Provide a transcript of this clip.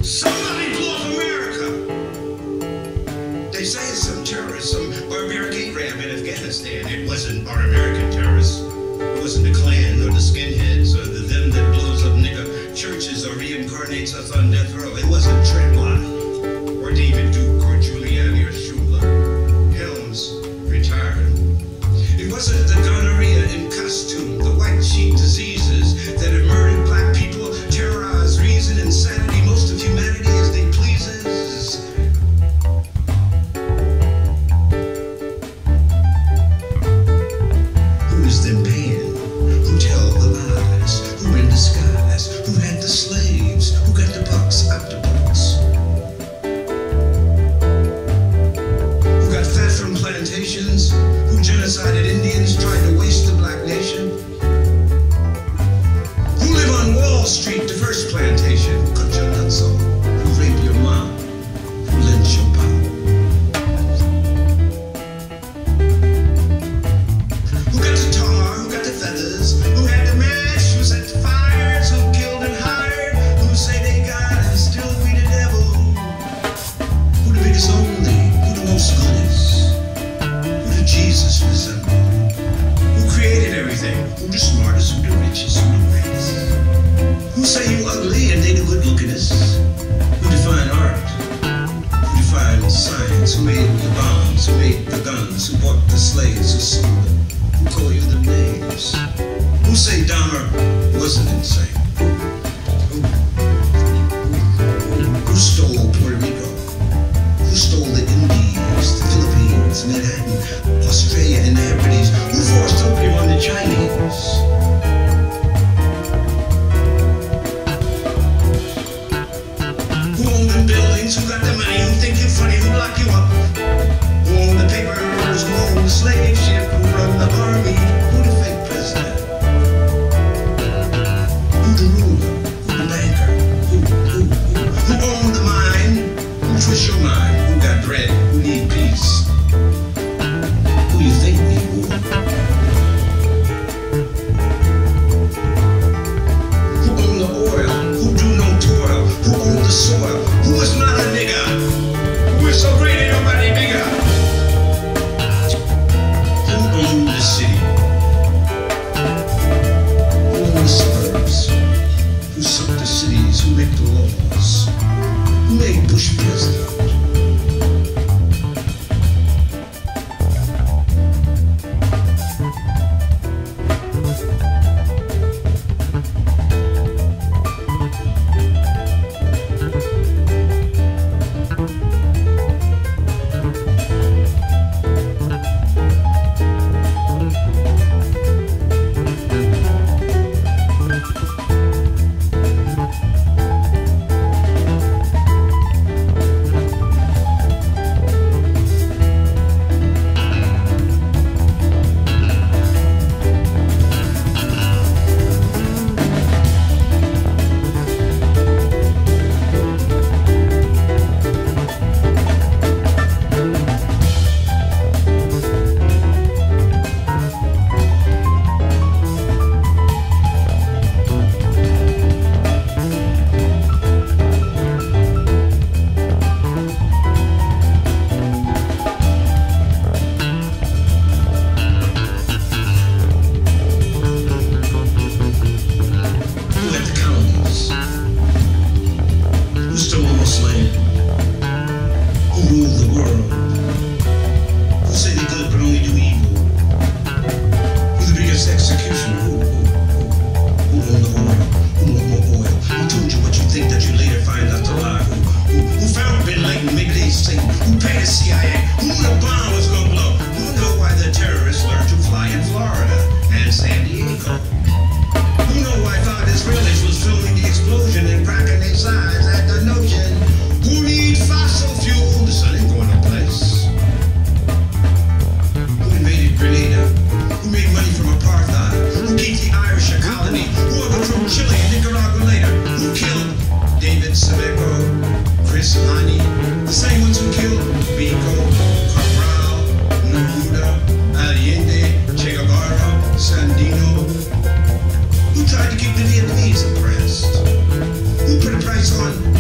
Somebody blew up America. They say it's some terrorist, some barbaric Arab in Afghanistan. It wasn't our American terrorists. It wasn't the Klan or the skinheads or the them that blows up nigga churches or reincarnates us on death row. It wasn't Tremblay or David Duke or Giuliani or Shula. Helms retired. It wasn't the gonorrhea in costume, the white sheet diseases that have murdered black people, terrorized reason and sanity, most of humanity as they pleases. Who is them paying? Who tell the lies? Who in disguise? Who had the slaves? Who got the bucks out the bucks? Who got fat from plantations? Who genocided Indians, tried to waste the black nation? Who live on Wall Street, the first plantation? Who cut your nuts off? Who raped your mom? Who lynched your pop? Who got the tar? Who got the feathers? Who had the match? Who set the fires? Who killed and hired? Who say they God and still be the devil? Who the biggest only? Who the most goodest? Who the Jesus resemble? Who created everything? Who the smartest? Who the richest? Who the greatest? Who say you ugly and they the good lookingest? Who define art? Who define science? Who made the bombs? Who made the guns? Who bought the slaves? Who sold them? Who call you the names? Who say Dahmer wasn't insane? Who stole Puerto Rico? Who stole the Indies, the Philippines, Manhattan, Australia, and the Hebrides? Who forced opium on the Chinese? Who owned the buildings? Who got the money? Who think you're funny? Who lock you up? Who owned the papers? Who owned the slave ship? Who run the army? Who the fake president? Who the ruler? Who the banker? Who owned the mine? Who twist your mind? Who got bread? Who need peace? Who you think need war? Who owned the oil? Who do no toil? Who owned the soil? Who is not a nigga? Who is so great ain't nobody bigger? Who owned the city? Who owned the suburbs? Who suck the cities? Who make the laws? Who made Bush president? Who tried to keep the Vietnamese oppressed? Who put a price on